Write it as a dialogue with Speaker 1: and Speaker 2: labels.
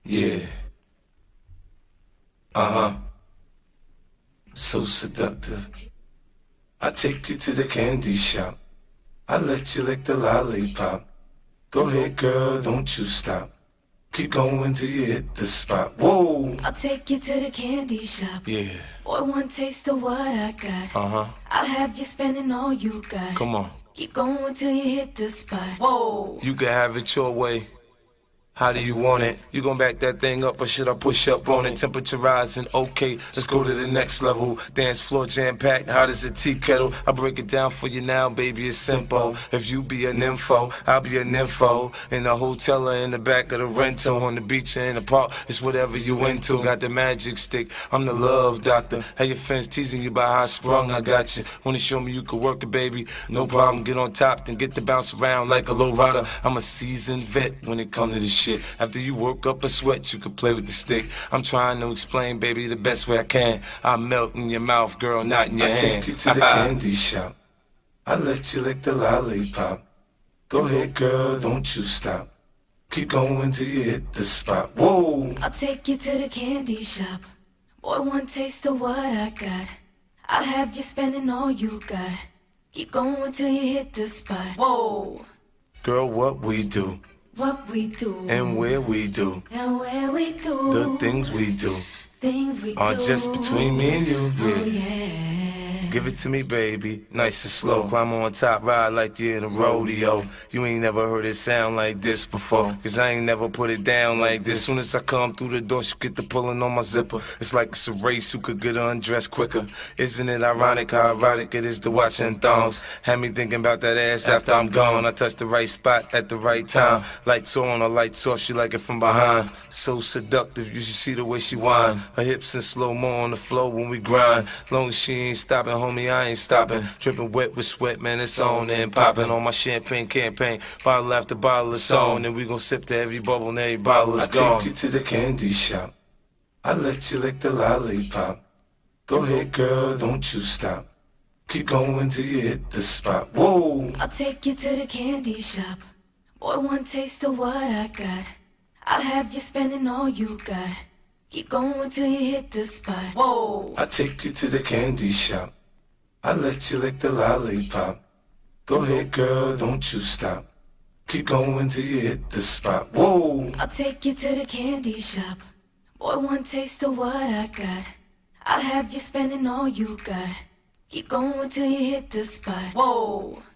Speaker 1: Yeah. Uh-huh. So seductive. I take you to the candy shop. I let you lick the lollipop. Go ahead, girl, don't you stop. Keep going till you hit the spot. Whoa!
Speaker 2: I'll take you to the candy shop.
Speaker 1: Yeah.
Speaker 2: Boy, one taste of what I got.
Speaker 1: Uh-huh.
Speaker 2: I'll have you spending all you got.
Speaker 1: Come on.
Speaker 2: Keep going till you hit the spot. Whoa!
Speaker 1: You can have it your way. How do you want it? You gon' back that thing up or should I push up on it? Temperature rising, okay, let's go to the next level. Dance floor jam-packed, hot as a tea kettle. I break it down for you now, baby, it's simple. If you be a nympho, I'll be a nympho. In the hotel or in the back of the rental, on the beach or in the park, it's whatever you into. Got the magic stick, I'm the love doctor. Have your friends teasing you about how I sprung, I got you. Wanna show me you can work it, baby? No problem, get on top, then get to bounce around like a low rider. I'm a seasoned vet when it come to this shit. After you work up a sweat, you can play with the stick. I'm trying to explain, baby, the best way I can. I melt in your mouth, girl, not in your hand. I take you to the candy shop. I let you lick the lollipop. Go ahead, girl, don't you stop. Keep going till you hit the spot. Whoa!
Speaker 2: I'll take you to the candy shop. Boy, one taste of what I got. I'll have you spending all you got. Keep going till you hit the spot. Whoa!
Speaker 1: Girl, what we do.
Speaker 2: What we do.
Speaker 1: And where we do.
Speaker 2: And where we do.
Speaker 1: The things we do.
Speaker 2: Things we
Speaker 1: are
Speaker 2: do.
Speaker 1: Just between me and you. Yeah.
Speaker 2: Oh, yeah.
Speaker 1: Give it to me, baby, nice and slow. Climb on top, ride like you're in a rodeo. You ain't never heard it sound like this before, cause I ain't never put it down like this. Soon as I come through the door, she get the pulling on my zipper. It's like it's a race, who could get undressed quicker. Isn't it ironic how erotic it is to watching thongs? Had me thinking about that ass after I'm gone. I touched the right spot at the right time. Lights on or lights off, she like it from behind. So seductive, you should see the way she whine. Her hips in slow-mo on the floor when we grind. Long as she ain't stopping, homie, I ain't stopping. Dripping wet with sweat, man, it's on and popping on my champagne campaign. Bottle after bottle is on, and we gon' sip to every bubble and every bottle is gone. I take you to the candy shop. I let you lick the lollipop. Go ahead, girl, don't you stop. Keep going till you hit the spot. Whoa!
Speaker 2: I'll take you to the candy shop. Boy, one taste of what I got. I'll have you spending all you got. Keep going till you hit the spot. Whoa!
Speaker 1: I take you to the candy shop. I let you lick the lollipop. Go ahead, girl, don't you stop. Keep going till you hit the spot. Whoa!
Speaker 2: I'll take you to the candy shop. Boy, one taste of what I got. I'll have you spending all you got. Keep going till you hit the spot. Whoa!